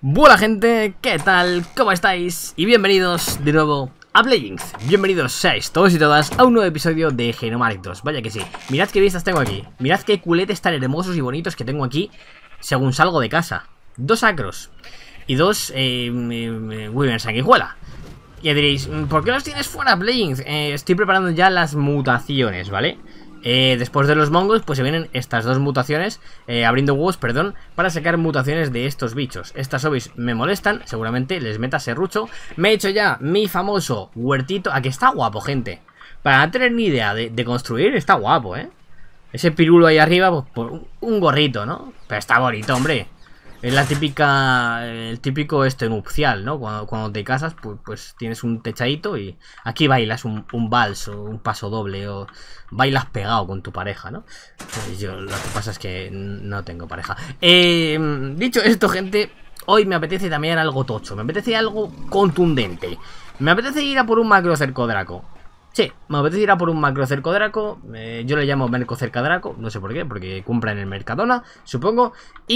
Buena gente, ¿qué tal? ¿Cómo estáis? Y bienvenidos de nuevo a Playing. Bienvenidos seáis todos y todas a un nuevo episodio de Genomaniac 2. Vaya que sí. Mirad qué vistas tengo aquí. Mirad qué culetes tan hermosos y bonitos que tengo aquí según salgo de casa. Dos acros y dos Wyvern sanguijuela. Y diréis, ¿por qué los tienes fuera, Playing? Estoy preparando ya las mutaciones, ¿vale? Después de los mongos, pues se vienen estas dos mutaciones, abriendo huevos, perdón, para sacar mutaciones de estos bichos. Estas zombies me molestan, seguramente les meta serrucho. Me he hecho ya mi famoso huertito, a que está guapo, gente. Para no tener ni idea de construir, está guapo, Ese pirulo ahí arriba, pues por un gorrito, ¿no? Pero está bonito, hombre. Es la típica, el típico nupcial, ¿no? Cuando te casas, pues tienes un techadito y aquí bailas un vals o un paso doble o bailas pegado con tu pareja, ¿no? Yo lo que pasa es que no tengo pareja. Dicho esto, gente, hoy me apetece también algo tocho, me apetece algo contundente. Me apetece ir a por un macro cercodraco. Sí, me apetece ir a por un macro cercodraco. Yo le llamo Merco cercadraco, no sé por qué, porque compra en el Mercadona, supongo.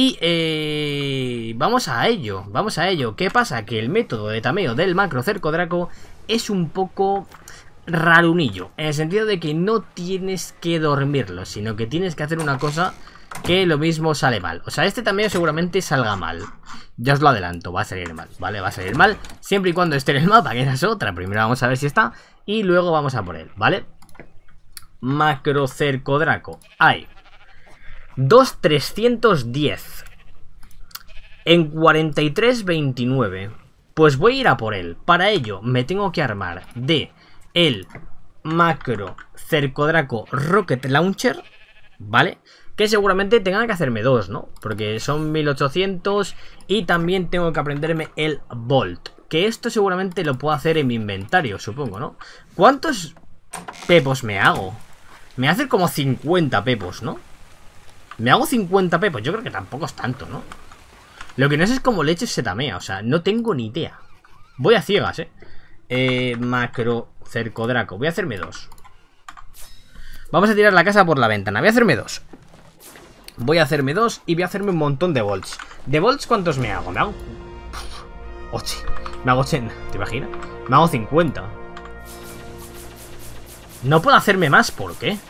Y vamos a ello, vamos a ello. ¿Qué pasa? Que el método de tameo del macro cercodraco es un poco rarunillo, en el sentido de que no tienes que dormirlo, sino que tienes que hacer una cosa que lo mismo sale mal. O sea, este tameo seguramente salga mal. Ya os lo adelanto, va a salir mal, ¿vale? Va a salir mal, siempre y cuando esté en el mapa, que esa es otra. Primero vamos a ver si está y luego vamos a por él, ¿vale? Macro cercodraco. Hay 2.310 en 43.29. Pues voy a ir a por él. Para ello me tengo que armar de el macro cercodraco rocket launcher, ¿vale? Que seguramente tengan que hacerme dos, ¿no? Porque son 1800. Y también tengo que aprenderme el Bolt, que esto seguramente lo puedo hacer en mi inventario, supongo, ¿no? ¿Cuántos pepos me hago? Me hace como 50 pepos, ¿no? Me hago 50 pepos, yo creo que tampoco es tanto, ¿no? Lo que no sé es cómo leche se tamea, o sea, no tengo ni idea. Voy a ciegas, macro cercodraco, voy a hacerme dos. Vamos a tirar la casa por la ventana, voy a hacerme dos. Voy a hacerme dos y voy a hacerme un montón de volts. ¿De volts cuántos me hago? Me hago 8. Me hago 80, ¿te imaginas? Me hago 50. No puedo hacerme más, ¿por qué?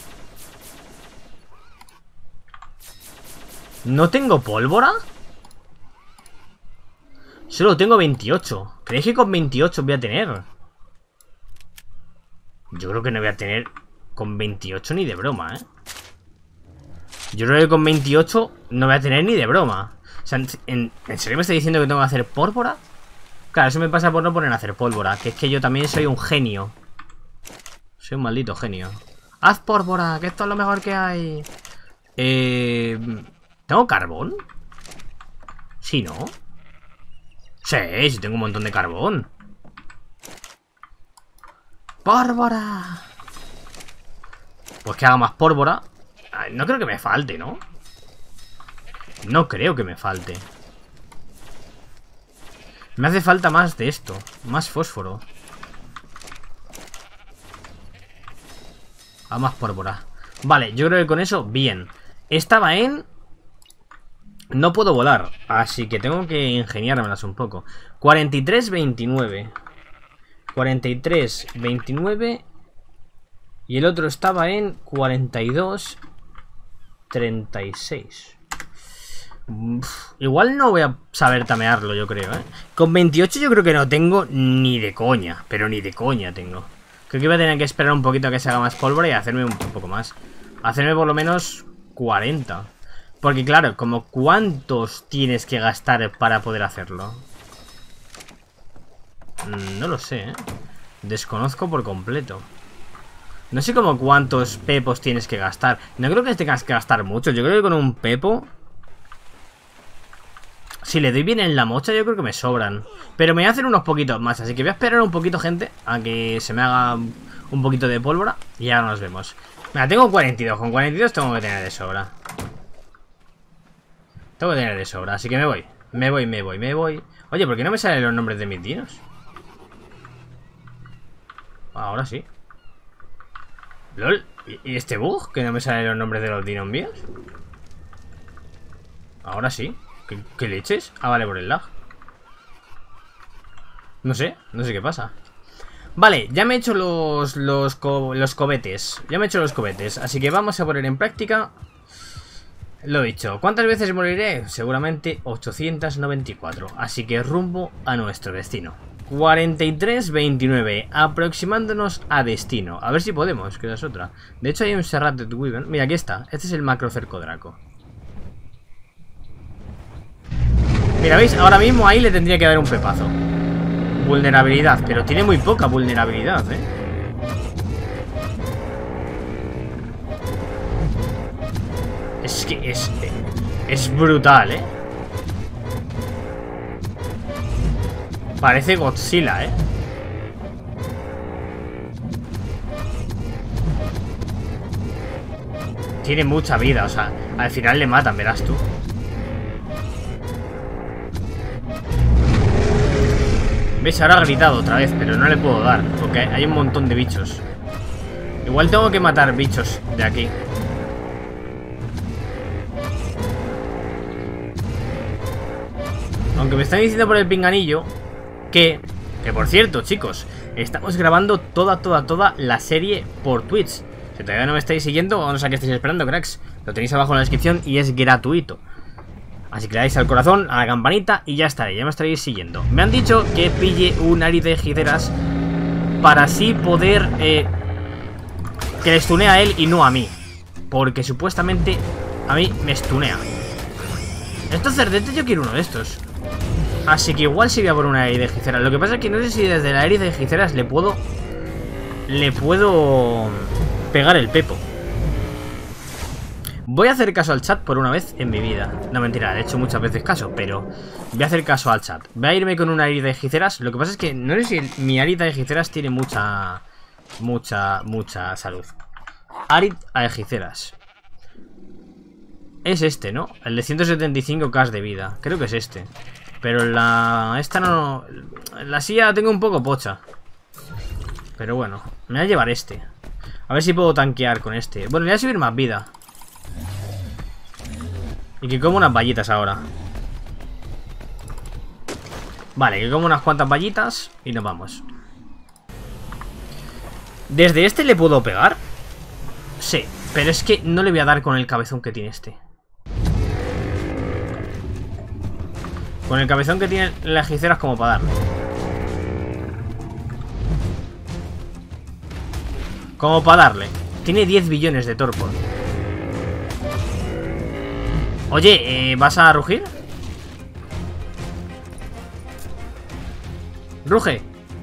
¿No tengo pólvora? Solo tengo 28. ¿Creéis que con 28 voy a tener? Yo creo que no voy a tener con 28 ni de broma, Yo creo que con 28 no voy a tener ni de broma. O sea, ¿en serio me está diciendo que tengo que hacer pólvora? Claro, eso me pasa por no poner a hacer pólvora. Que es que yo también soy un genio. Soy un maldito genio. ¡Haz pólvora! Que esto es lo mejor que hay. ¿Tengo carbón? Sí, ¿no? Sí, sí tengo un montón de carbón. ¡Pólvora! Pues que haga más pólvora. No creo que me falte, ¿no? No creo que me falte. Me hace falta más de esto. Más fósforo. A más pólvora. Vale, yo creo que con eso, bien. Estaba en... No puedo volar, así que tengo que ingeniármelas un poco. 43.29. 43.29. Y el otro estaba en 42.36. Igual no voy a saber tamearlo, yo creo, Con 28 yo creo que no tengo ni de coña. Pero ni de coña tengo. Creo que voy a tener que esperar un poquito a que se haga más pólvora y hacerme un poco más. Hacerme por lo menos 40. Porque claro, como ¿cuántos tienes que gastar para poder hacerlo? No lo sé, Desconozco por completo. No sé como cuántos pepos tienes que gastar. No creo que tengas que gastar mucho. Yo creo que con un pepo, si le doy bien en la mocha, yo creo que me sobran. Pero me voy a hacer unos poquitos más. Así que voy a esperar un poquito, gente, a que se me haga un poquito de pólvora. Y ya nos vemos. Mira, tengo 42. Con 42 tengo que tener de sobra. Tengo que tener de sobra, así que me voy. Me voy. Oye, ¿por qué no me salen los nombres de mis dinos? Ahora sí. ¿Lol? ¿Y este bug? ¿Que no me salen los nombres de los dinos míos? Ahora sí. ¿Qué leches? Ah, vale, por el lag. No sé qué pasa. Vale, ya me he hecho los cohetes. Ya me he hecho los cohetes. Así que vamos a poner en práctica. Lo dicho. ¿Cuántas veces moriré? Seguramente 894. Así que rumbo a nuestro destino. 43-29. Aproximándonos a destino. A ver si podemos, que esa es otra. De hecho hay un Serrated Wyvern. Mira, aquí está. Este es el macro cercodraco. Mira, ¿veis? Ahora mismo ahí le tendría que dar un pepazo. Vulnerabilidad, pero tiene muy poca vulnerabilidad, ¿eh? Es que es brutal, ¿eh? Parece Godzilla, ¿eh? Tiene mucha vida, o sea, al final le matan, verás tú. ¿Ves? Ahora ha gritado otra vez, pero no le puedo dar, porque hay un montón de bichos. Igual tengo que matar bichos de aquí. Aunque me están diciendo por el pinganillo que por cierto, chicos, estamos grabando toda la serie por Twitch. Si todavía no me estáis siguiendo, o no sé a qué estáis esperando, cracks, lo tenéis abajo en la descripción y es gratuito. Así que le dais al corazón, a la campanita y ya estaré, ya me estaréis siguiendo. Me han dicho que pille un Ari de hechiceras para así poder que le stunee a él y no a mí. Porque supuestamente a mí me stunea. Estos cerdetes yo quiero uno de estos. Así que igual sí voy a por una Ari de hechiceras. Lo que pasa es que no sé si desde la Ari de hechiceras le puedo pegar el pepo. Voy a hacer caso al chat por una vez en mi vida. No, mentira, he hecho muchas veces caso, pero voy a hacer caso al chat. Voy a irme con una Ari de hechiceras. Lo que pasa es que no sé si mi Ari de hechiceras tiene mucha salud. Ari de hechiceras. Es este, ¿no? El de 175k de vida. Creo que es este. Pero esta no... La silla la tengo un poco pocha. Pero bueno, me voy a llevar este. A ver si puedo tanquear con este. Bueno, le voy a subir más vida. Y que como unas vallitas ahora. Vale, que como unas cuantas vallitas y nos vamos. ¿Desde este le puedo pegar? Sí, pero es que no le voy a dar con el cabezón que tiene este. Con el cabezón que tiene las hechiceras como para darle. Como para darle. Tiene 10 billones de torpor. Oye, ¿vas a rugir? Ruge.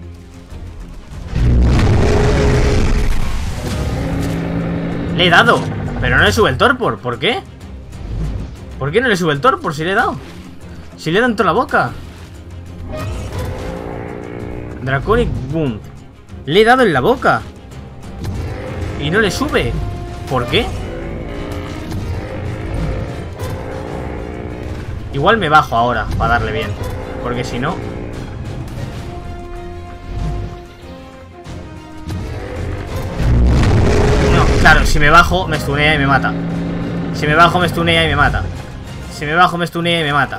Le he dado, pero no le sube el torpor. ¿Por qué? ¿Por qué no le sube el torpor si le he dado? Si le he dado en toda la boca. Draconic Wound. Le he dado en la boca y no le sube. ¿Por qué? Igual me bajo ahora para darle bien, porque si no... No, claro, si me bajo me stunea y me mata. Si me bajo me stunea y me mata. Si me bajo me stunea y me mata.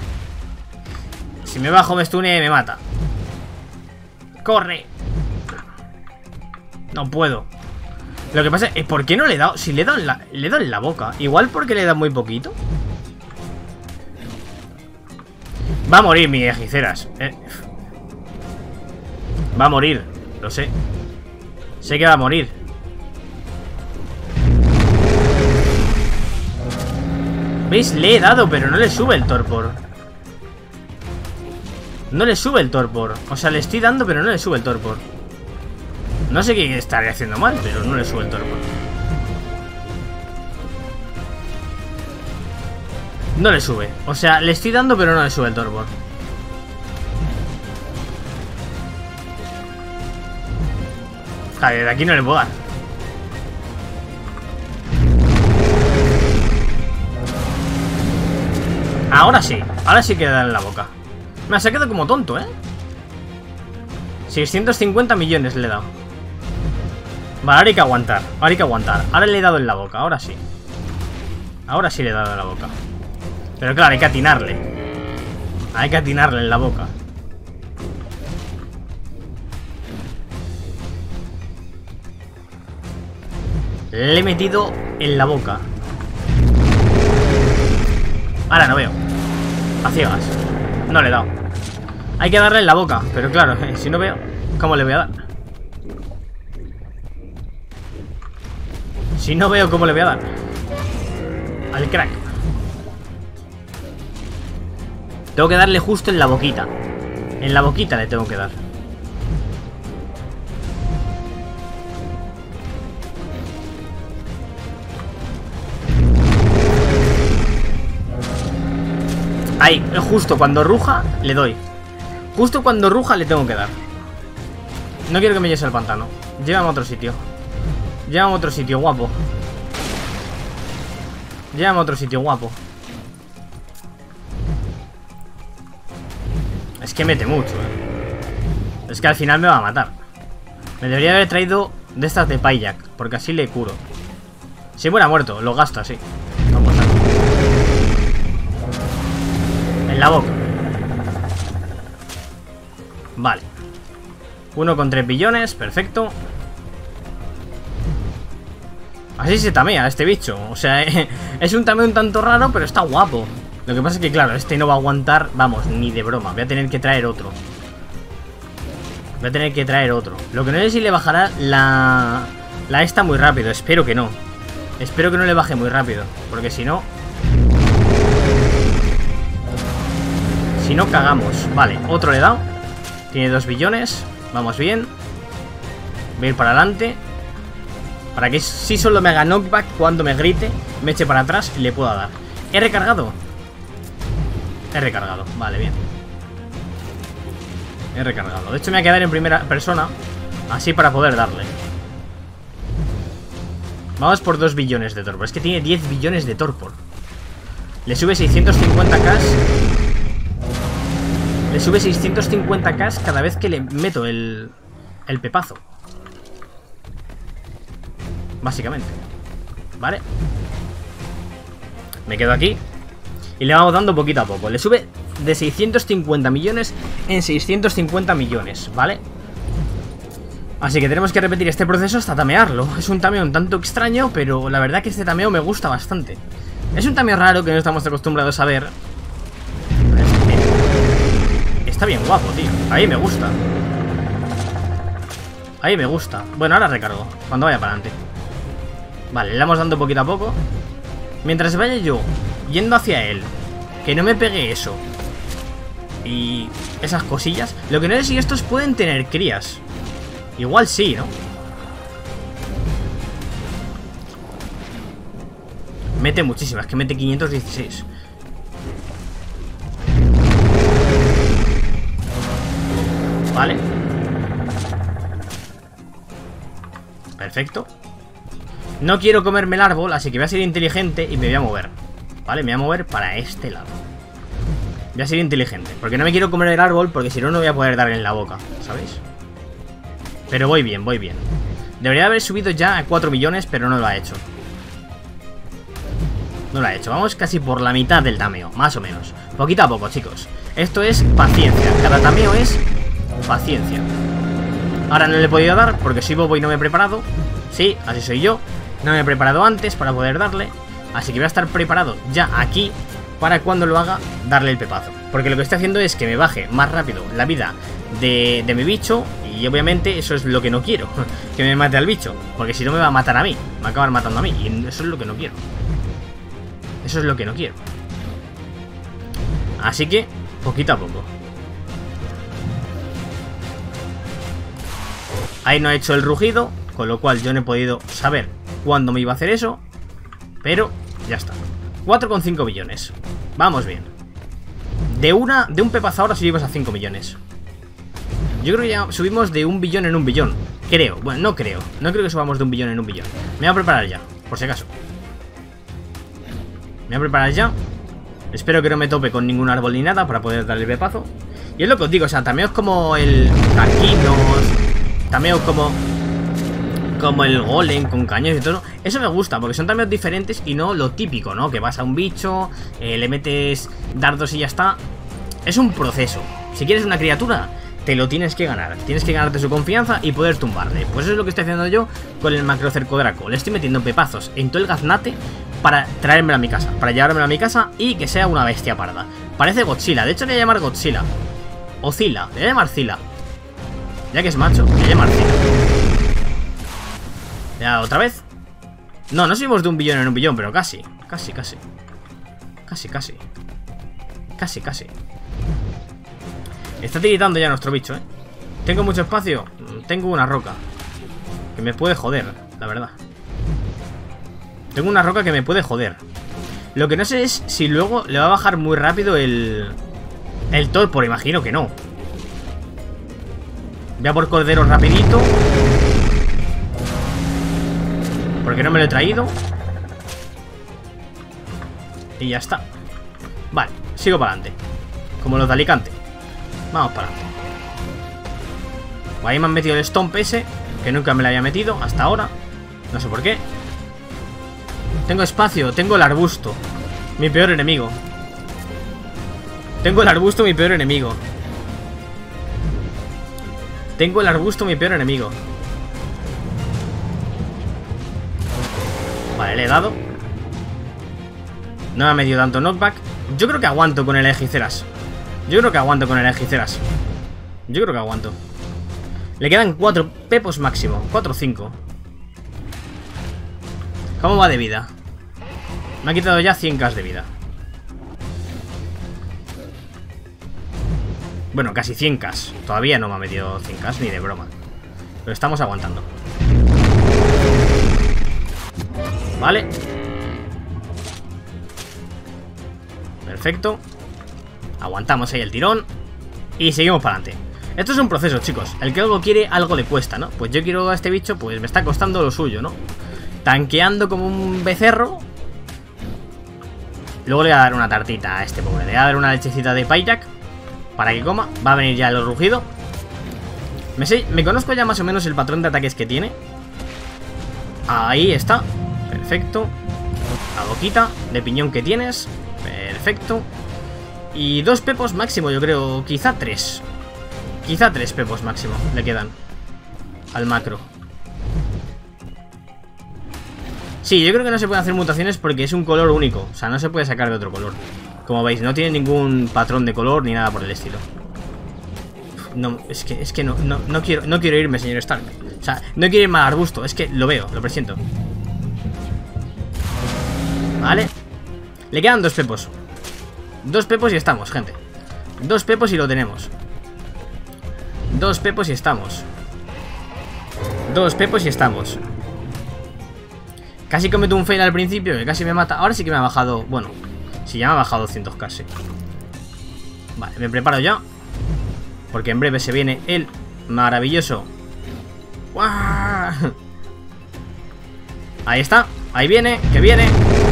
Si me bajo me stunea y me mata. ¡Corre! No puedo. Lo que pasa es, ¿por qué no le he dado? Si le he dado en la boca. Igual porque le he dado muy poquito. Va a morir mi hechiceras. Va a morir, lo sé. Sé que va a morir. ¿Veis? Le he dado, pero no le sube el torpor. No le sube el torpor. O sea, le estoy dando, pero no le sube el torpor. No sé qué estaré haciendo mal, pero no le sube el torpor. No le sube. O sea, le estoy dando, pero no le sube el torpor. Claro, de aquí no le puedo dar. Ahora sí que le dan en la boca. Me ha quedado como tonto, ¿eh? 650 millones le he dado. Vale, ahora hay que aguantar. Ahora hay que aguantar. Ahora le he dado en la boca, ahora sí. Ahora sí le he dado en la boca. Pero claro, hay que atinarle. Hay que atinarle en la boca. Le he metido en la boca. Ahora no veo. A ciegas. No le he dado. Hay que darle en la boca. Pero claro, si no veo, ¿cómo le voy a dar? Si no veo, ¿cómo le voy a dar? Al crack. Tengo que darle justo en la boquita. En la boquita le tengo que dar. Ahí, justo cuando ruja, le doy. Justo cuando ruja le tengo que dar. No quiero que me lleves al pantano. Llévame a otro sitio. Llévame a otro sitio, guapo. Llévame a otro sitio, guapo. Es que mete mucho, Es que al final me va a matar. Me debería haber traído de estas de Payjack, porque así le curo. Si muera muerto, lo gasto así. Vamos a... En la boca. Vale. 1,3 billones, perfecto. Así se tamea este bicho. O sea, es un tameo un tanto raro, pero está guapo. Lo que pasa es que, claro, este no va a aguantar, vamos, ni de broma. Voy a tener que traer otro. Voy a tener que traer otro. Lo que no sé si le bajará la esta muy rápido. Espero que no. Espero que no le baje muy rápido. Porque si no... Si no, cagamos. Vale, otro le he dado. Tiene 2 billones. Vamos bien. Voy a ir para adelante. Para que si solo me haga knockback cuando me grite, me eche para atrás y le pueda dar. ¿He recargado? He recargado, vale, bien. He recargado. De hecho me voy a quedar en primera persona, así para poder darle. Vamos por 2 billones de torpor. Es que tiene 10 billones de torpor. Le sube 650k. Le sube 650k cada vez que le meto el pepazo. Básicamente. Vale. Me quedo aquí. Y le vamos dando poquito a poco. Le sube de 650 millones en 650 millones, ¿vale? Así que tenemos que repetir este proceso hasta tamearlo. Es un tameo un tanto extraño, pero la verdad que este tameo me gusta bastante. Es un tameo raro que no estamos acostumbrados a ver. Está bien guapo, tío. Ahí me gusta. Ahí me gusta. Bueno, ahora recargo, cuando vaya para adelante. Vale, le vamos dando poquito a poco. Mientras vaya yo yendo hacia él, que no me pegue eso y esas cosillas. Lo que no sé si estos pueden tener crías. Igual sí, ¿no? Mete muchísimas, que mete 516. Vale. Perfecto. No quiero comerme el árbol, así que voy a ser inteligente y me voy a mover. Vale, me voy a mover para este lado. Voy a ser inteligente, porque no me quiero comer el árbol, porque si no, no voy a poder darle en la boca, ¿sabéis? Pero voy bien, voy bien. Debería haber subido ya a 4 millones, pero no lo ha hecho. No lo ha hecho, vamos casi por la mitad del tameo, más o menos. Poquito a poco, chicos. Esto es paciencia, cada tameo es paciencia. Ahora no le he podido dar, porque soy bobo y no me he preparado. Sí, así soy yo. No me he preparado antes para poder darle. Así que voy a estar preparado ya aquí para cuando lo haga, darle el pepazo. Porque lo que estoy haciendo es que me baje más rápido la vida de mi bicho. Y obviamente eso es lo que no quiero. Que me mate al bicho. Porque si no me va a matar a mí. Me va a acabar matando a mí. Y eso es lo que no quiero. Eso es lo que no quiero. Así que, poquito a poco. Ahí no ha hecho el rugido, con lo cual yo no he podido saber cuándo me iba a hacer eso. Pero ya está. 4,5 billones. Vamos bien. De un pepazo ahora subimos a 5 millones. Yo creo que ya subimos de 1 billón en 1 billón. Creo. Bueno, no creo. No creo que subamos de 1 billón en 1 billón. Me voy a preparar ya, por si acaso. Me voy a preparar ya. Espero que no me tope con ningún árbol ni nada para poder darle el pepazo. Y es lo que os digo, o sea, tameos como el Carquinos, tameos como como el golem con cañones y todo. Eso me gusta, porque son también diferentes y no lo típico, ¿no? Que vas a un bicho, le metes dardos y ya está. Es un proceso. Si quieres una criatura, te lo tienes que ganar. Tienes que ganarte su confianza y poder tumbarle. Pues eso es lo que estoy haciendo yo con el Macrocercodraco. Le estoy metiendo pepazos en todo el gaznate para traérmelo a mi casa, para llevármelo a mi casa y que sea una bestia parda. Parece Godzilla, de hecho le voy a llamar Godzilla. O Zilla, le voy a llamar Zilla. Ya que es macho, le voy a llamar Zilla. Ya, otra vez. No, no subimos de 1 billón en 1 billón, pero casi. Casi. Está tiritando ya nuestro bicho, ¿eh? ¿Tengo mucho espacio? Tengo una roca que me puede joder, la verdad. Tengo una roca que me puede joder. Lo que no sé es si luego le va a bajar muy rápido el torpor, imagino que no. Voy a por cordero rapidito, porque no me lo he traído. Y ya está. Vale, sigo para adelante. Como los de Alicante. Vamos para adelante. Ahí me han metido el Stomp ese, que nunca me lo había metido hasta ahora. No sé por qué. Tengo espacio, tengo el arbusto. Mi peor enemigo. Tengo el arbusto, mi peor enemigo. Tengo el arbusto, mi peor enemigo. Vale, le he dado. No me ha metido tanto knockback. Yo creo que aguanto con el hechiceras. Yo creo que aguanto. Le quedan 4 pepos máximo. 4 o 5. ¿Cómo va de vida? Me ha quitado ya 100k de vida. Bueno, casi 100k. Todavía no me ha metido 100k ni de broma. Pero estamos aguantando. Vale. Perfecto. Aguantamos ahí el tirón. Y seguimos para adelante. Esto es un proceso, chicos. El que algo quiere, algo le cuesta, ¿no? Pues yo quiero a este bicho, pues me está costando lo suyo, ¿no? Tanqueando como un becerro. Luego le voy a dar una tartita a este pobre. Le voy a dar una lechecita de Pyjack para que coma. Va a venir ya el rugido. Me conozco ya más o menos el patrón de ataques que tiene. Ahí está. Perfecto. La boquita de piñón que tienes. Perfecto. Y 2 pepos máximo, yo creo. Quizá 3. Quizá 3 pepos máximo le quedan al macro. Sí, yo creo que no se pueden hacer mutaciones porque es un color único. O sea, no se puede sacar de otro color. Como veis, no tiene ningún patrón de color ni nada por el estilo. No, es que no quiero irme, señor Stark. O sea, no quiero irme al arbusto. Es que lo veo, lo presiento. Vale. Le quedan 2 pepos. 2 pepos y estamos, gente. 2 pepos y lo tenemos. 2 pepos y estamos. 2 pepos y estamos. Casi cometo un fail al principio, que casi me mata. Ahora sí que me ha bajado. Bueno, sí, ya me ha bajado 200 casi. Vale, me preparo ya, porque en breve se viene el maravilloso. ¡Uah! Ahí está, ahí viene, que viene.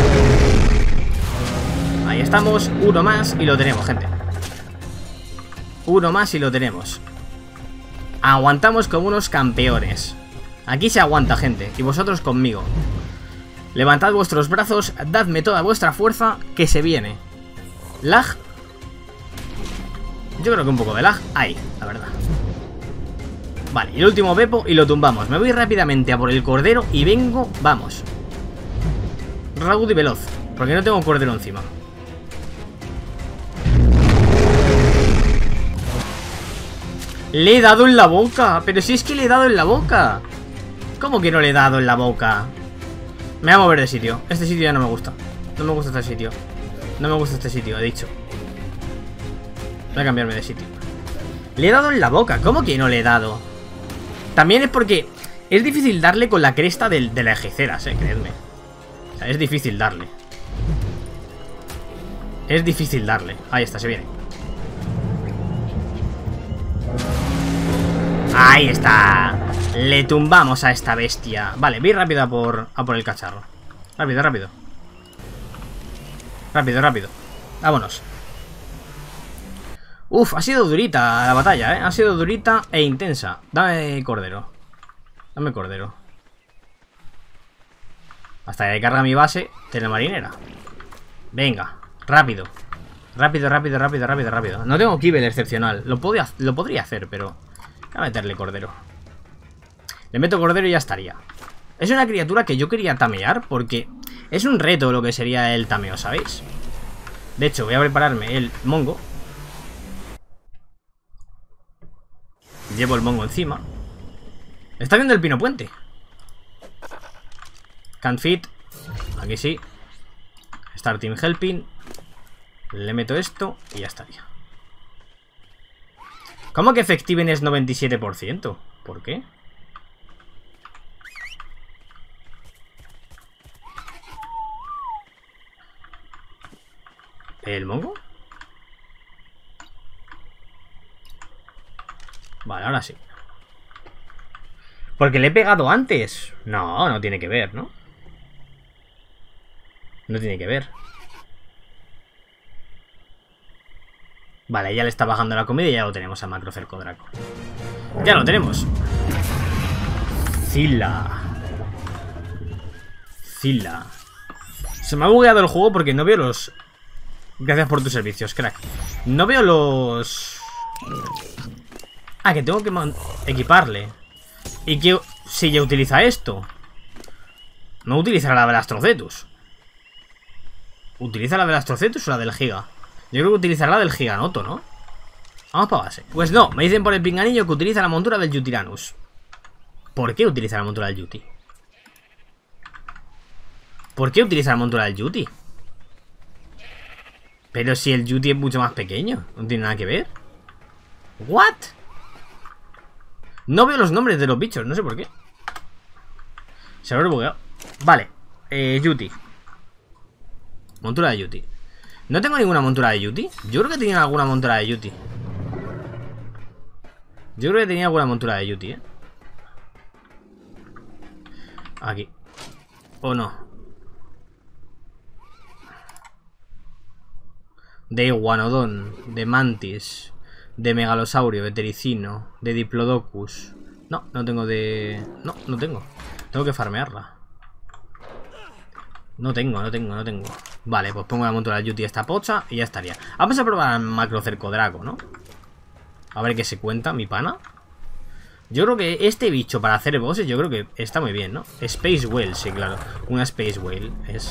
Ahí estamos, uno más y lo tenemos, gente. Uno más y lo tenemos. Aguantamos como unos campeones. Aquí se aguanta, gente, y vosotros conmigo. Levantad vuestros brazos, dadme toda vuestra fuerza, que se viene. Lag. Yo creo que un poco de lag hay, la verdad. Vale, y el último pepo y lo tumbamos. Me voy rápidamente a por el cordero y vengo, vamos. Rápido y veloz, porque no tengo cordero encima. Le he dado en la boca, pero si es que le he dado en la boca. ¿Cómo que no le he dado en la boca? Me voy a mover de sitio. Este sitio ya no me gusta. No me gusta este sitio. No me gusta este sitio, he dicho. Voy a cambiarme de sitio. Le he dado en la boca. ¿Cómo que no le he dado? También es porque es difícil darle con la cresta de las hechiceras, creedme. O sea, es difícil darle. Es difícil darle. Ahí está, se viene. Ahí está. Le tumbamos a esta bestia. Vale, voy rápido a por el cacharro. Rápido, rápido. Rápido, rápido. Vámonos. Uf, ha sido durita la batalla, Ha sido durita e intensa. Dame cordero. Dame cordero. Hasta que carga mi base telemarinera. Venga, rápido. Rápido, rápido, rápido, rápido, rápido. No tengo Kibble excepcional. Lo podría hacer, pero... Voy a meterle cordero. Le meto cordero y ya estaría. Es una criatura que yo quería tamear porque es un reto lo que sería el tameo, ¿sabéis? De hecho, voy a prepararme el mongo. Llevo el mongo encima. Está viendo el pino puente. Can't fit. Aquí sí. Starting helping. Le meto esto y ya estaría. ¿Cómo que efectiven es 97%? ¿Por qué? ¿El mongo? Vale, ahora sí. Porque le he pegado antes. No, no tiene que ver, ¿no? No tiene que ver. Vale, ya le está bajando la comida y ya lo tenemos a Macrocercodraco. Ya lo tenemos. Zilla. Se me ha bugueado el juego porque no veo los... Gracias por tus servicios, crack. No veo los... Ah, que tengo que equiparle. ¿Y que si ya utiliza esto? No utilizará la Velastrocetus. ¿Utiliza la Velastrocetus o la del Giga? Yo creo que utilizará la del Giganoto, ¿no? Vamos para base. Pues no, me dicen por el pinganillo que utiliza la montura del Yutiranus. ¿Por qué utiliza la montura del Yuti? ¿Por qué utiliza la montura del Yuti? Pero si el Yuti es mucho más pequeño. No tiene nada que ver. ¿What? No veo los nombres de los bichos, no sé por qué. Se lo he bugueado. Vale, Yuti. Montura de Yuti. No tengo ninguna montura de Yuti. Yo creo que tenía alguna montura de Yuti. Yo creo que tenía alguna montura de Yuti, Aquí. ¿O no? De Iguanodon, de Mantis, de Megalosaurio, de Tericino, de Diplodocus. No, no tengo de... No, no tengo. Tengo que farmearla. No tengo. Vale, pues pongo la montura de Yuti a esta pocha y ya estaría. Vamos a probar al Macrocercodraco, ¿no? A ver qué se cuenta, mi pana. Yo creo que este bicho para hacer bosses, yo creo que está muy bien, ¿no? Space Whale, sí, claro. Una Space Whale es...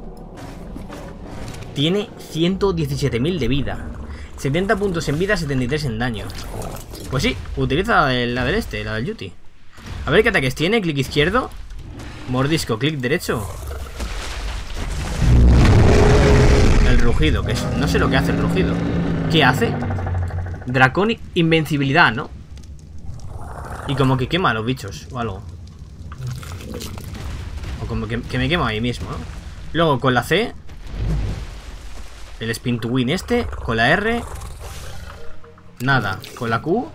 Tiene 117.000 de vida. 70 puntos en vida, 73 en daño. Pues sí, utiliza la del Yuti. A ver qué ataques tiene. Clic izquierdo. Mordisco, clic derecho. El rugido, que es... No sé lo que hace el rugido. ¿Qué hace? Draconic invencibilidad, ¿no? Y como que quema a los bichos o algo. O como que me quema ahí mismo, ¿no? Luego con la C, el Spin to Win este. Con la R, nada. Con la Q,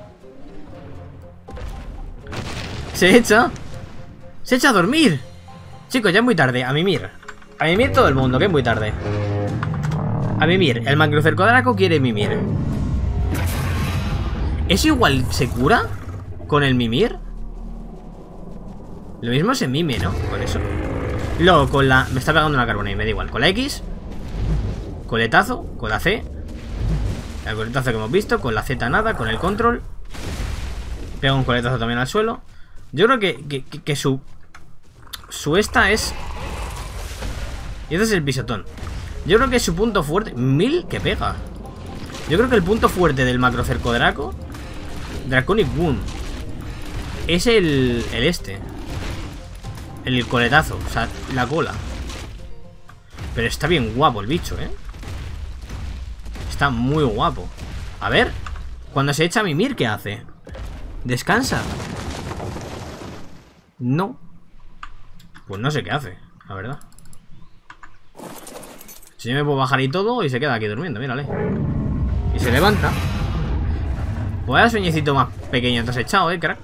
se echa a dormir. Chicos, ya es muy tarde. A mimir todo el mundo, que es muy tarde. A mimir. El Macrocercodraco quiere mimir. ¿Eso igual se cura con el mimir? Lo mismo se mime, ¿no? Con eso. Luego con la... Me está pegando una carbona y me da igual. Con la X, coletazo. Con la C, el coletazo que hemos visto. Con la Z nada. Con el control, pega un coletazo también al suelo. Yo creo que su esta es... Y este es el pisotón. Yo creo que su punto fuerte... 1000 que pega. Yo creo que el punto fuerte del Macrocercodraco, Draconic Wound, es el este. El coletazo, o sea, la cola. Pero está bien guapo el bicho, Está muy guapo. A ver, cuando se echa a mimir, ¿qué hace? ¿Descansa? No. Pues no sé qué hace, la verdad. Si yo me puedo bajar y todo, y se queda aquí durmiendo, mírale. Y se levanta. Vaya sueñecito más pequeño te has echado, crack.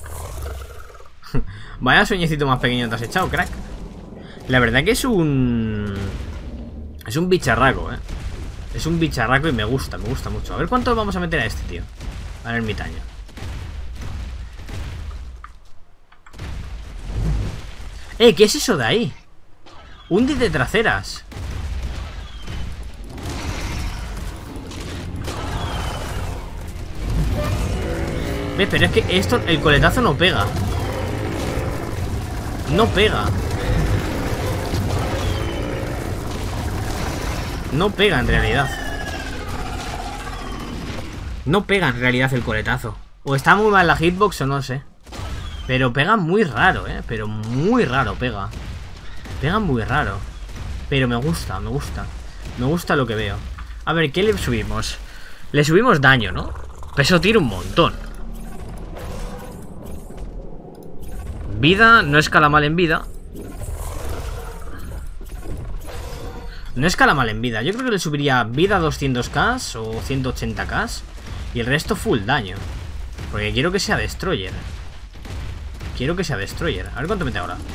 Vaya sueñecito más pequeño te has echado, crack. La verdad que es un... Es un bicharraco, Es un bicharraco y me gusta mucho. A ver cuánto vamos a meter a este, tío. Al ermitaño. ¿Qué es eso de ahí? Húndete traseras. ¿Ves? Pero es que esto, el coletazo no pega. No pega. No pega en realidad. No pega en realidad el coletazo. O está muy mal la hitbox o no sé. Pero pega muy raro, pero muy raro pega. Pega muy raro. Pero me gusta, me gusta. Me gusta lo que veo. A ver, ¿qué le subimos? Le subimos daño, ¿no? Peso tira un montón. Vida, no escala mal en vida. No escala mal en vida. Yo creo que le subiría vida 200k o 180k. Y el resto full daño. Porque quiero que sea Destroyer. Quiero que sea Destroyer. A ver cuánto mete ahora.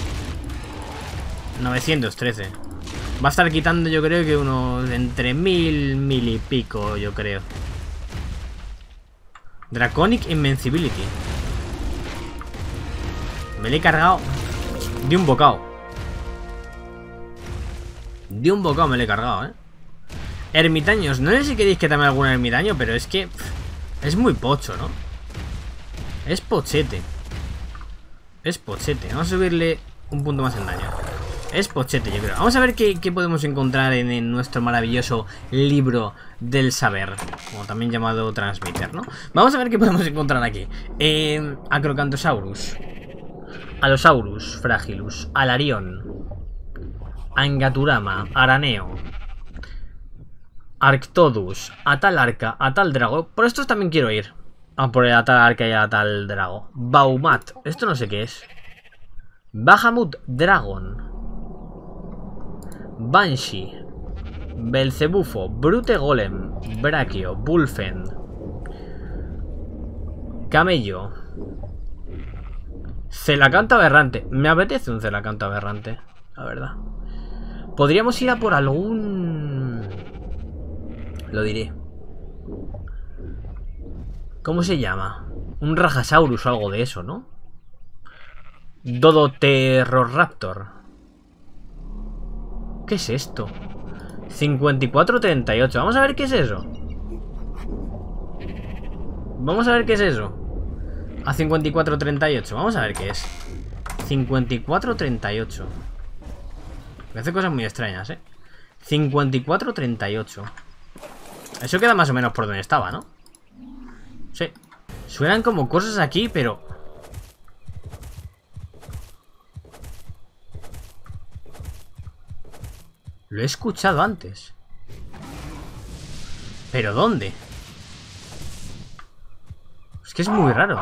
913. Va a estar quitando yo creo que unos entre 1000 y pico, yo creo. Draconic Invincibility. Me le he cargado de un bocado. De un bocado me le he cargado, Ermitaños. No sé si queréis que también algún ermitaño, pero es que es muy pocho, ¿no? Es pochete. Es pochete. Vamos a subirle un punto más en daño. Es pochete, yo creo. Vamos a ver qué podemos encontrar en nuestro maravilloso libro del saber, como también llamado Transmitter, ¿no? Vamos a ver qué podemos encontrar aquí. Acrocanthosaurus, Allosaurus Fragilus, Alarion, Angaturama, Araneo, Arctodus, Atalarca, Ataldrago. Por estos también quiero ir. Ah, por el Atalarca y Ataldrago. Baumat, esto no sé qué es. Bahamut Dragon, Banshee, Belcebufo, Brute Golem, Brachio, Bulfen, Camello, Celacanto Aberrante. Me apetece un Celacanto Aberrante, la verdad. Podríamos ir a por algún... Lo diré. ¿Cómo se llama? Un Rajasaurus o algo de eso, ¿no? Dodoterroraptor. ¿Qué es esto? 5438. Vamos a ver qué es eso. Vamos a ver qué es eso. A 5438. Vamos a ver qué es. 5438. Me hace cosas muy extrañas, 5438. Eso queda más o menos por donde estaba, ¿no? Sí. Suenan como cosas aquí, pero... Lo he escuchado antes. ¿Pero dónde? Es que es muy raro.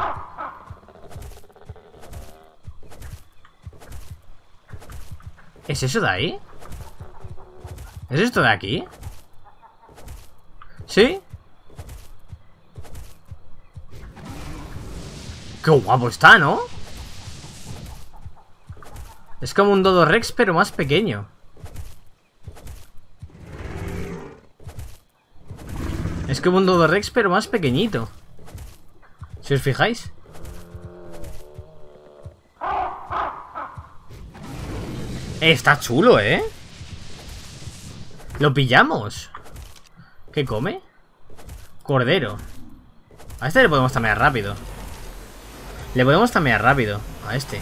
¿Es eso de ahí? ¿Es esto de aquí? ¿Sí? ¡Qué guapo está!, ¿no? Es como un Dodo Rex, pero más pequeño. Es como un Dodo Rex, pero más pequeñito. Si os fijáis. Está chulo, ¿eh? Lo pillamos. ¿Qué come? Cordero. A este le podemos tamear rápido. Le podemos tamear rápido a este.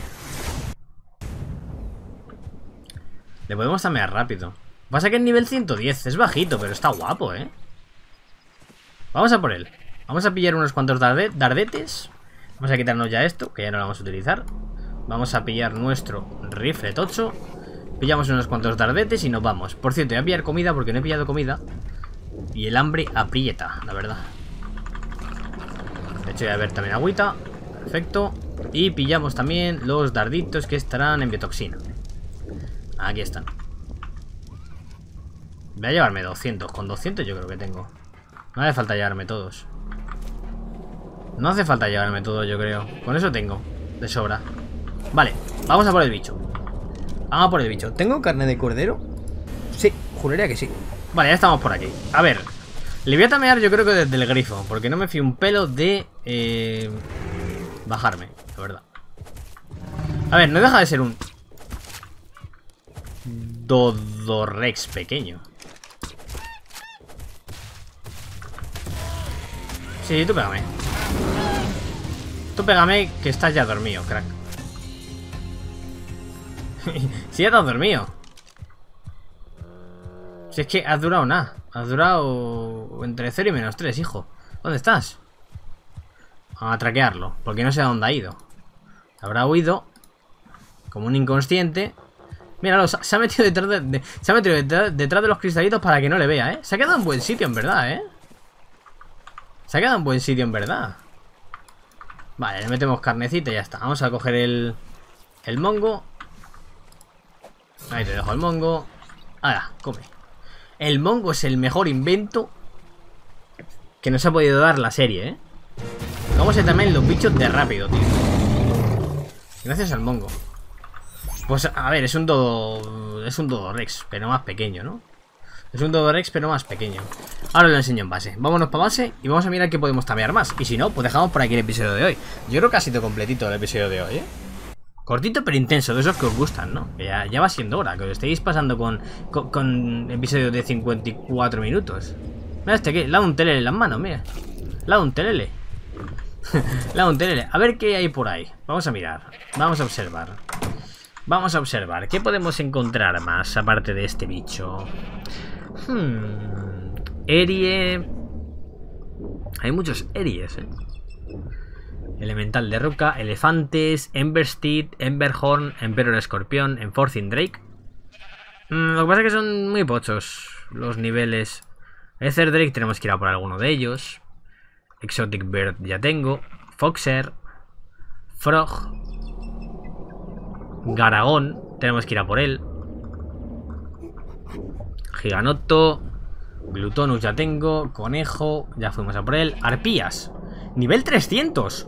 Le podemos tamear rápido. Pasa que es nivel 110. Es bajito, pero está guapo, ¿eh? Vamos a por él. Vamos a pillar unos cuantos dardetes. Vamos a quitarnos ya esto, que ya no lo vamos a utilizar. Vamos a pillar nuestro rifle tocho. Pillamos unos cuantos dardetes y nos vamos. Por cierto, voy a pillar comida porque no he pillado comida. Y el hambre aprieta, la verdad. De hecho, voy a ver también agüita. Perfecto. Y pillamos también los darditos que estarán en biotoxina. Aquí están. Voy a llevarme 200. Con 200 yo creo que tengo. No hace falta llevarme todos. No hace falta llevarme todos, yo creo. Con eso tengo. De sobra. Vale, vamos a por el bicho. Vamos a por el bicho. ¿Tengo carne de cordero? Sí, juraría que sí. Vale, ya estamos por aquí. A ver, le voy a tamear yo creo que desde el grifo, porque no me fío un pelo de bajarme, la verdad. A ver, no deja de ser un... Dodorex pequeño. Sí, tú pégame. Tú pégame que estás ya dormido, crack. Si ya estás dormido. Si es que has durado nada. Has durado entre 0 y -3, hijo. ¿Dónde estás? A traquearlo, porque no sé a dónde ha ido. Habrá huido como un inconsciente. Míralo, se ha metido detrás de los cristalitos para que no le vea, ¿eh? Se ha quedado en buen sitio, en verdad, ¿eh? Se ha quedado en buen sitio, en verdad. Vale, le metemos carnecita y ya está. Vamos a coger el mongo. Ahí te dejo el mongo. Ahora, come. El mongo es el mejor invento que nos ha podido dar la serie, ¿eh? Vamos a también los bichos de rápido, tío. Gracias al mongo. Pues, a ver, es un Dodorex, pero más pequeño, ¿no? Es un Dodorex, pero más pequeño. Ahora lo enseño en base. Vámonos para base y vamos a mirar qué podemos tamear más. Y si no, pues dejamos por aquí el episodio de hoy. Yo creo que ha sido completito el episodio de hoy, ¿eh? Cortito pero intenso, de esos que os gustan, ¿no? Ya va siendo hora, que os estéis pasando con episodios de 54 minutos. Mira este que, le ha dado un telele en las manos, mira. Le ha dado un telele. Le ha dado un telele. A ver qué hay por ahí. Vamos a mirar, vamos a observar. Vamos a observar, ¿qué podemos encontrar más aparte de este bicho? Erie. Hay muchos Eries, ¿eh? Elemental de roca, elefantes, Embersteed, Emberhorn, Emperor Escorpión, Enforcing Drake. Lo que pasa es que son muy pochos los niveles. Ether Drake tenemos que ir a por alguno de ellos. Exotic Bird ya tengo. Foxer. Frog. Garagón, tenemos que ir a por él. Giganoto. Glutonus ya tengo. Conejo, ya fuimos a por él. Arpías, nivel 300.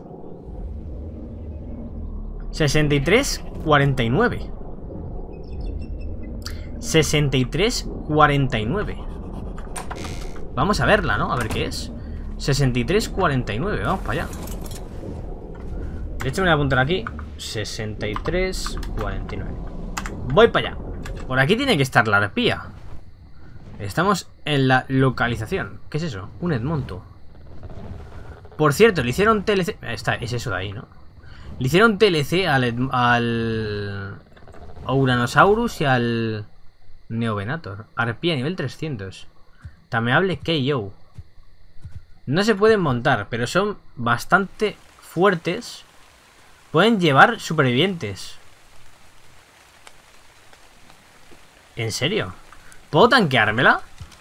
63-49. 63-49. Vamos a verla, ¿no? A ver qué es. 63-49, vamos para allá. De hecho me voy a apuntar aquí. 63-49. Voy para allá. Por aquí tiene que estar la arpía. Estamos en la localización. ¿Qué es eso? Un Edmonto. Por cierto, le hicieron TLC. Es eso de ahí, ¿no? Le hicieron TLC al Uranosaurus y al Neovenator. Arpía nivel 300. Tameable KO. No se pueden montar, pero son bastante fuertes. Pueden llevar supervivientes. ¿En serio? ¿Puedo tanqueármela?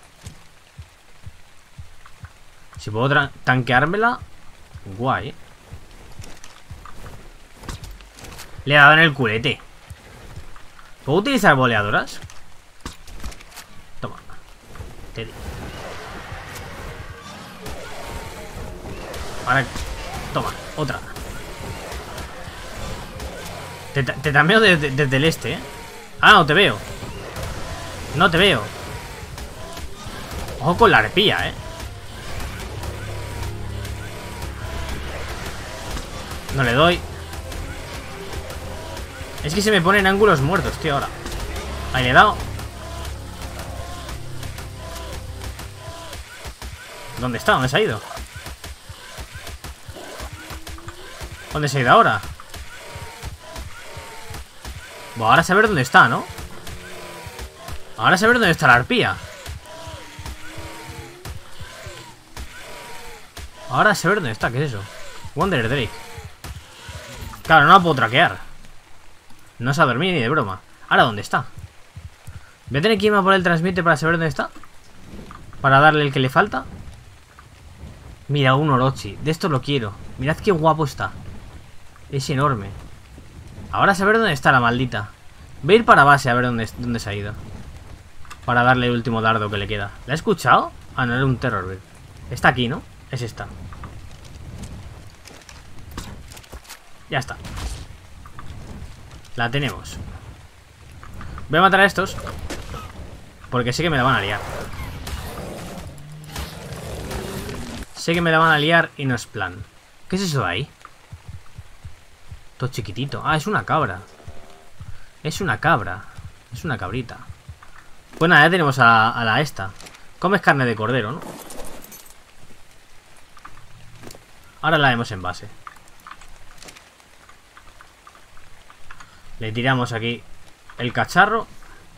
Si puedo tanqueármela, guay. Le he dado en el culete. ¿Puedo utilizar boleadoras? Toma. Te di. Ahora. Toma, otra. Te tameo desde el este, ¿eh? Ah, no te veo. No te veo. Ojo con la arpía, ¿eh? No le doy. Es que se me ponen ángulos muertos, tío, ahora. Ahí le he dado. ¿Dónde está? ¿Dónde se ha ido? ¿Dónde se ha ido ahora? Bueno, ahora saber dónde está, ¿no? Ahora saber dónde está la arpía. Ahora saber dónde está, ¿qué es eso? Wanderer Drake. Claro, no la puedo traquear. No se ha dormido ni de broma. ¿Ahora dónde está? Voy a tener que irme a por el transmite para saber dónde está. Para darle el que le falta. Mira, un Orochi. De esto lo quiero. Mirad qué guapo está. Es enorme. Ahora saber dónde está la maldita. Voy a ir para base a ver dónde se ha ido. Para darle el último dardo que le queda. ¿La he escuchado? Ah, no, era un Terrorbird. Está aquí, ¿no? Es esta. Ya está. La tenemos. Voy a matar a estos porque sé que me la van a liar. Sé que me la van a liar y no es plan. ¿Qué es eso de ahí? Todo chiquitito. Ah, es una cabra. Es una cabra. Es una cabrita. Pues nada, ya tenemos a la esta. Comes carne de cordero, ¿no? Ahora la vemos en base. Le tiramos aquí el cacharro.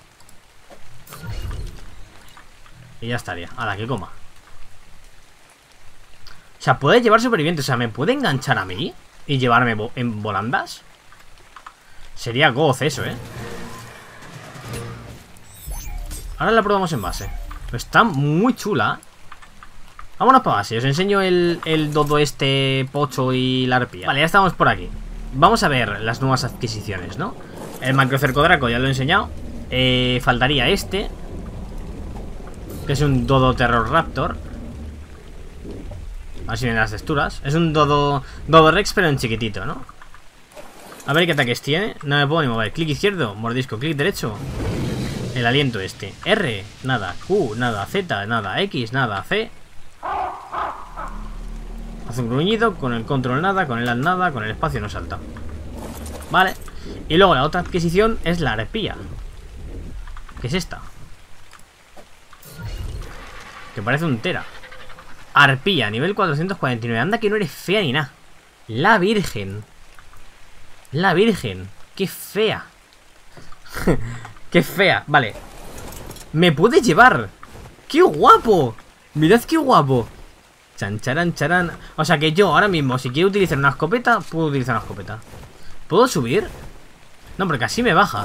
Y ya estaría. A la que coma. O sea, puede llevar supervivientes. O sea, ¿me puede enganchar a mí? Y llevarme en volandas. Sería goz eso, ¿eh? Ahora la probamos en base. Está muy chula. Vámonos para base. Os enseño el dodo este, pocho y la arpía. Vale, ya estamos por aquí. Vamos a ver las nuevas adquisiciones, ¿no? El macrocercodraco ya lo he enseñado. Faltaría este, que es un dodo terror raptor. Así ven las texturas. Es un dodo rex pero en chiquitito, ¿no? A ver qué ataques tiene. No me puedo ni mover. Clic izquierdo, mordisco, clic derecho. El aliento este. R, nada. Q, nada. Z, nada. X, nada. C. Hace un gruñido. Con el control nada. Con el alt nada. Con el espacio no salta. Vale. Y luego la otra adquisición es la arpía. ¿Qué es esta? Que parece un tera. Arpía, nivel 449. Anda que no eres fea ni nada. La virgen. La virgen. Qué fea. Qué fea. Vale. Me puede llevar. ¡Qué guapo! Mirad qué guapo. Chan, charan, charan. O sea que yo ahora mismo, si quiero utilizar una escopeta, puedo utilizar una escopeta. ¿Puedo subir? No, porque así me baja.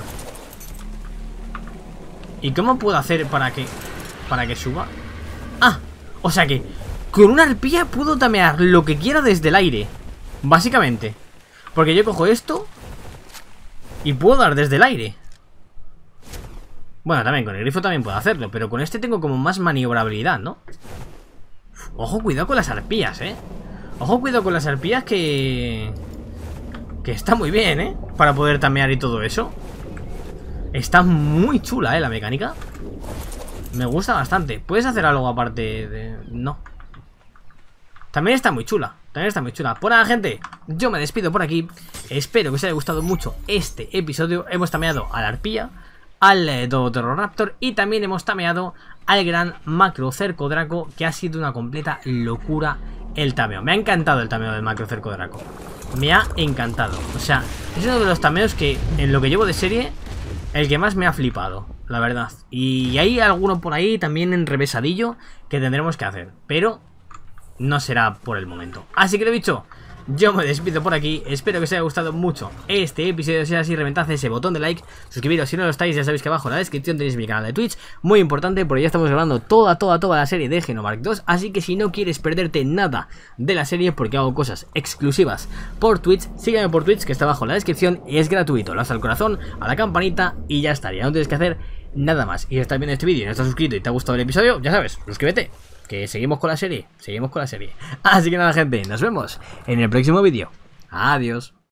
¿Y cómo puedo hacer para que suba? Ah, o sea que con una arpía puedo tamear lo que quiera desde el aire. Básicamente. Porque yo cojo esto y puedo dar desde el aire. Bueno, también con el grifo también puedo hacerlo, pero con este tengo como más maniobrabilidad, ¿no? Ojo, cuidado con las arpías, ¿eh? Ojo, cuidado con las arpías que está muy bien, ¿eh? Para poder tamear y todo eso. Está muy chula, ¿eh? La mecánica. Me gusta bastante. ¿Puedes hacer algo aparte de...? No. También está muy chula. También está muy chula. Pues nada, gente, yo me despido por aquí. Espero que os haya gustado mucho este episodio. Hemos tameado a la arpía, al dodo terror raptor y también hemos tameado al gran macrocercodraco, que ha sido una completa locura el tameo. Me ha encantado el tameo del macrocercodraco. Me ha encantado. O sea, es uno de los tameos que en lo que llevo de serie, el que más me ha flipado, la verdad. Y hay alguno por ahí también enrevesadillo que tendremos que hacer, pero no será por el momento. Así que lo dicho, yo me despido por aquí. Espero que os haya gustado mucho este episodio. Si es así, reventad ese botón de like, suscribiros si no lo estáis. Ya sabéis que abajo en la descripción tenéis mi canal de Twitch, muy importante porque ya estamos grabando toda la serie de Xenomark 2. Así que si no quieres perderte nada de la serie, porque hago cosas exclusivas por Twitch, sígueme por Twitch, que está abajo en la descripción y es gratuito. Lo das al corazón, a la campanita y ya estaría. No tienes que hacer nada más. Y si estás viendo este vídeo y no estás suscrito y te ha gustado el episodio, ya sabes, suscríbete, que seguimos con la serie. Así que nada, gente, nos vemos en el próximo vídeo. Adiós.